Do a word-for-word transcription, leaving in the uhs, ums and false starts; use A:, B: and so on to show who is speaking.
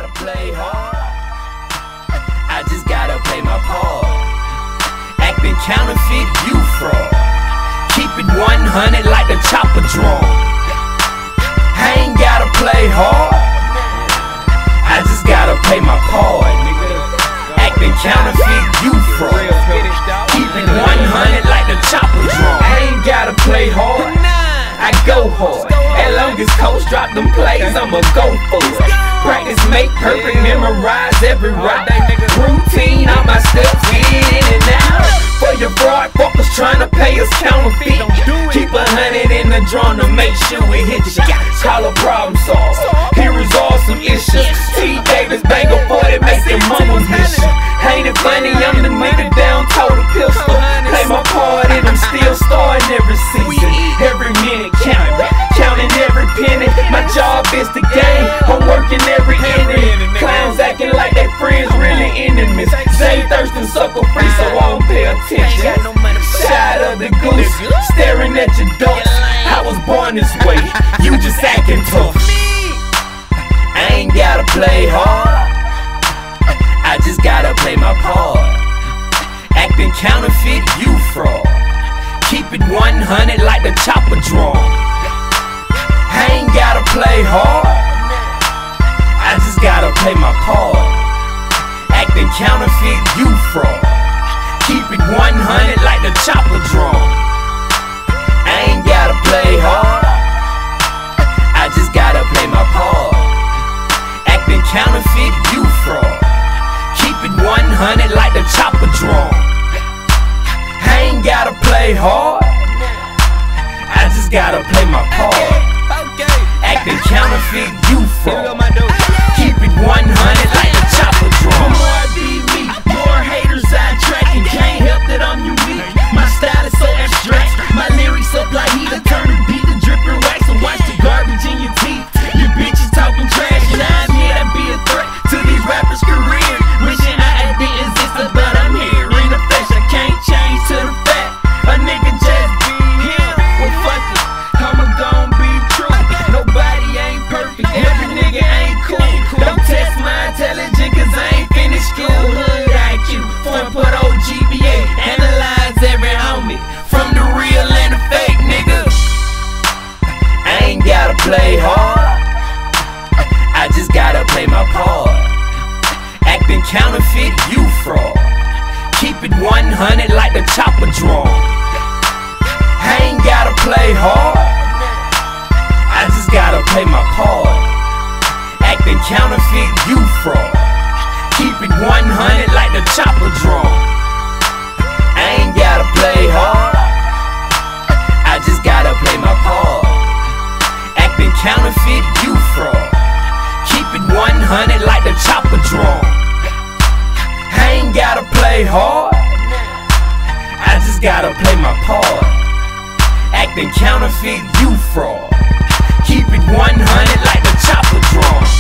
A: play hard. I just gotta play my part. Acting counterfeit, you fraud. Keep it one hundred like the chopper drum. I ain't gotta play hard. I just gotta play my part. Acting counterfeit, you fraud. Keep it one hundred like the chopper drum. I ain't gotta play hard. I go hard. As long as coach drop them plays, I'ma go for it. Practice make perfect, memorize every ride. Routine, all my steps in and out. For your fraud fuckers trying to pay us counterfeit. Keep a hundred in the drum to make sure we hit you. Call a problem solved. He resolve some issues. T. Davis bang a forty, make your mama's mission. Ain't it funny? I'm the nigga down, total pistol. Play my part and I'm still starting every season. Every minute count, counting every penny. My job is the game. I'm working every inning. Clowns acting like they friends, really enemies. They thirstin' sucker free, so I don't pay attention. Shot of the goose, staring at your ducks. I was born this way, you just acting tough. I ain't gotta play hard. I just gotta play my part. Acting counterfeit, you fraud. Keep it one hundred like the chopper drum. I ain't gotta play hard. I just gotta play my part. Acting counterfeit, you fraud. Keep it one hundred like the chopper drum. I ain't gotta play hard. I just gotta play my part. Acting counterfeit, you fraud. Keep it one hundred like the chopper drum. I ain't gotta play hard. I just gotta play my part. Acting counterfeit, you fraud. Keep it one hundred like the chopper drum. The more I be me, more haters I attract, and can't help that I'm unique. My style is so abstract. My lyrics up like heater, turn the beat to dripping wax and watch the garbage in your teeth. You bitches talking trash, and I'm here to be a threat to these rappers' careers. Wishing I didn't exist, but I'm here in the flesh. I can't change to the fact a nigga just be him. Well, fuck it, I'ma gon' be true. Nobody ain't perfect, every nigga ain't cool. Don't test my intelligence, cause I ain't finished school. Hood I Q, four point oh G B A. Analyze every homie, from the real and the fake, nigga. I ain't gotta play hard. I just gotta play my part. Acting counterfeit, you fraud. Keep it one hundred like the chopper drum. I ain't gotta play hard. I just gotta play my part. Acting counterfeit, you fraud. Keep it one hundred like the chopper drum. I ain't gotta play hard. I just gotta play my part. Acting counterfeit, you fraud. Keep it one hundred like the chopper drum. I ain't gotta play hard. I just gotta play my part. Acting counterfeit, you fraud. Keep it one hundred like the chopper drum.